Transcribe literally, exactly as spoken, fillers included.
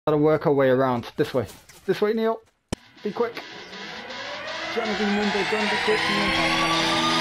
Gotta work our way around. This way. This way, Neil. Be quick. Trying to be nimble, trying to be quick, Neil.